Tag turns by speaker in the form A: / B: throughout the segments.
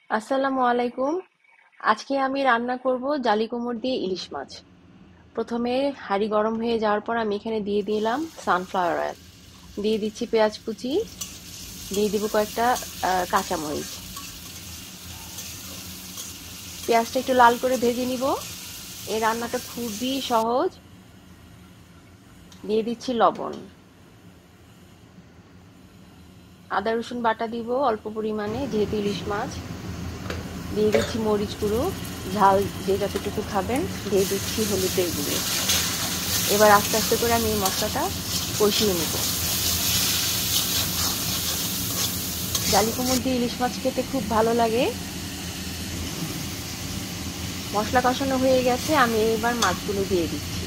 A: আসসালামু আলাইকুম। আজকে আমি রান্না করব জালি কুমড় দিয়ে ইলিশ মাছ। প্রথমে হাঁড়ি গরম হয়ে যাওয়ার পর আমি এখানে দিয়ে দিলাম সানফ্লাওয়ার অয়েল, দিয়ে দিচ্ছি পেঁয়াজ কুচি, দিয়ে দিব কয়েকটা কাঁচামরিচ। পেঁয়াজটা একটু লাল করে ভেজে নিব। এই রান্নাটা খুবই সহজ। দিয়ে দিচ্ছি লবণ, আদা রসুন বাটা দিব অল্প পরিমাণে যেহেতু ইলিশ মাছ। দিয়ে দিচ্ছি মরিচ গুঁড়ো, ঝাল যে যতটুকু খাবেন। দিয়ে দিচ্ছি হলুদের গুঁড়ো। এবার আস্তে আস্তে করে আমি এই মশলাটা কষিয়ে নেব। জালি কুমড় দিয়ে ইলিশ মাছ খেতে খুব ভালো লাগে। মশলা কষানো হয়ে গেছে, আমি এবার মাছগুলো দিয়ে দিচ্ছি।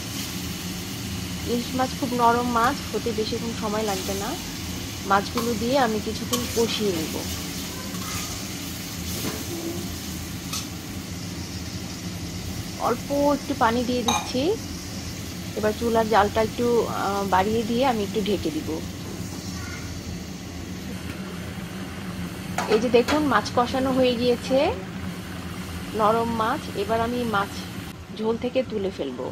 A: ইলিশ মাছ খুব নরম মাছ, হতে বেশিক্ষণ সময় লাগবে না। মাছগুলো দিয়ে আমি কিছুক্ষণ কষিয়ে নেব। অল্প একটু পানি দিয়ে দিচ্ছি। এবার চুলার জালটা একটু বাড়িয়ে দিয়ে আমি একটু ঢেকে দিব। এই যে দেখুন, মাছ কষানো হয়ে গিয়েছে, নরম মাছ। এবার আমি মাছ ঝোল থেকে তুলে ফেলবো।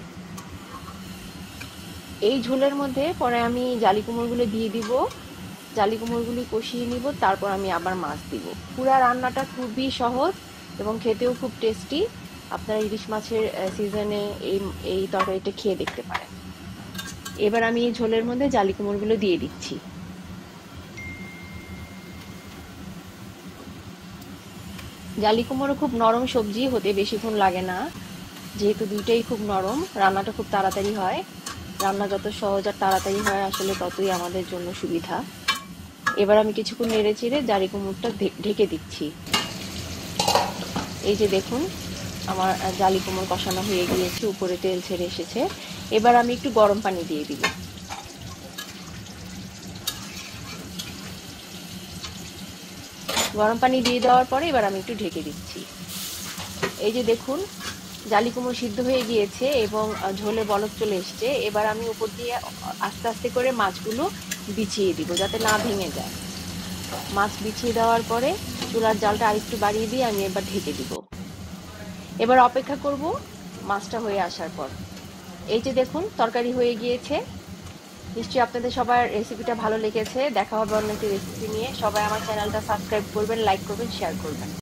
A: এই ঝোলের মধ্যে পরে আমি জালি কুমড়োগুলো দিয়ে দিব। জালি কুমড়োগুলি কষিয়ে নিব, তারপর আমি আবার মাছ দিব। পুরা রান্নাটা খুবই সহজ এবং খেতেও খুব টেস্টি। আপনারা ইলিশ মাছের সিজনে এই এই তরকারিটা খেয়ে দেখতে পারেন। এবার আমি এই ঝোলের মধ্যে জালি কুমড়োগুলো দিয়ে দিচ্ছি। জালি কুমড়ো খুব নরম সবজি, হতে বেশিক্ষণ লাগে না। যেহেতু দুইটাই খুব নরম, রান্নাটা খুব তাড়াতাড়ি হয়। রান্না যত সহজ আর তাড়াতাড়ি হয় আসলে ততই আমাদের জন্য সুবিধা। এবার আমি কিছুক্ষণ নেড়ে চেড়ে জালি কুমড়োটা ঢেকে দিচ্ছি। এই যে দেখুন, আমার জালি কুমড়ো কষানো হয়ে গিয়েছে, উপরে তেল ছেড়ে এসেছে। এবার আমি একটু গরম পানি দিয়ে দিব। গরম পানি দিয়ে দেওয়ার পরে এবার আমি একটু ঢেকে দিচ্ছি। এই যে দেখুন, জালি কুমড়ো সিদ্ধ হয়ে গিয়েছে এবং ঝোলে বলক চলে এসছে। এবার আমি উপর দিয়ে আস্তে আস্তে করে মাছগুলো বিছিয়ে দিব যাতে না ভেঙে যায়। মাছ বিছিয়ে দেওয়ার পরে চুলার জালটা আরেকটু বাড়িয়ে দিয়ে আমি এবার ঢেকে দিব। এবার অপেক্ষা করব মাছটা হয়ে আসার পর। এই যে দেখুন, তরকারি হয়ে গিয়েছে। নিশ্চয়ই আপনাদের সবার রেসিপিটা ভালো লেগেছে। দেখা হবে অন্য একটি রেসিপি নিয়ে। সবাই আমার চ্যানেলটা সাবস্ক্রাইব করবেন, লাইক করবেন, শেয়ার করবেন।